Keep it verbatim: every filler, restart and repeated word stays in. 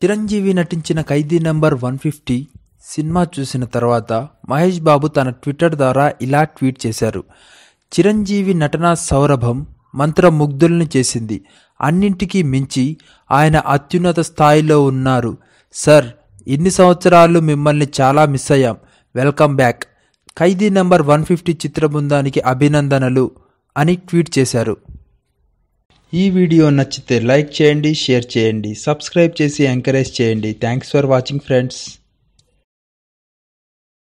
చిరంజీవి నటించిన Khaidi number one fifty సినిమా చూసిన తర్వాత మహేష్ బాబు తన ట్విట్టర్ ద్వారా ఇలా ట్వీట్ చేశారు. చిరంజీవి నటనా సౌరభం మంత్రముగ్ధుల్ని చేసింది. అన్నింటికీ మించి ఆయన అత్యున్నత స్థాయిలో ఉన్నారు. సార్, ఇన్ని సంవత్సరాలు మిమ్మల్ని చాలా మిస్ అయ్యాం. Welcome back. Khaidi number one fifty చిత్ర బృందానికి అభినందనలు అని ట్వీట్ చేశారు. ఈ వీడియో నచ్చితే లైక్ చేయండి, షేర్ చేయండి, సబ్స్క్రైబ్ చేసి ఎంకరేజ్ చేయండి. Thanks for watching friends.